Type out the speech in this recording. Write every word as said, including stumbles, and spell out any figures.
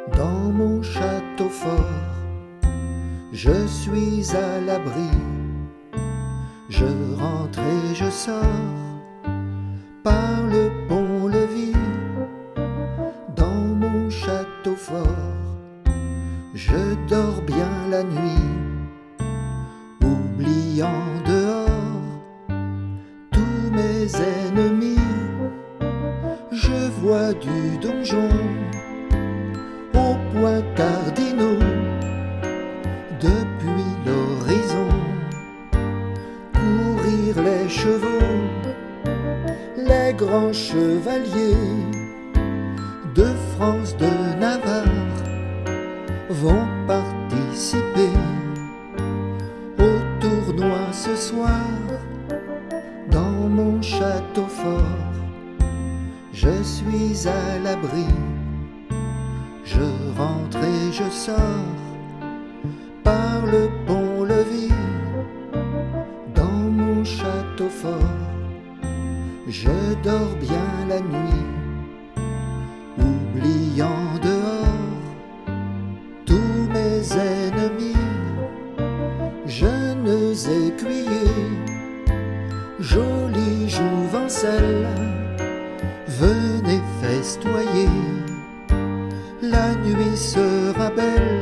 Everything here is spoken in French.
Dans mon château fort, je suis à l'abri. Je rentre et je sors par le pont-levis. Dans mon château fort, je dors bien la nuit, oubliant dehors tous mes ennemis. Je vois du donjon aux points cardinaux depuis l'horizon courir les chevaux, les grands chevaliers de France, de Navarre vont participer au tournoi ce soir. Dans mon château fort, je suis à l'abri. Je rentre et je sors par le pont-levis. Dans mon château fort, je dors bien la nuit, oubliant dehors tous mes ennemis. Jeunes écuyers, jolies jouvencelles, venez festoyer, la nuit sera belle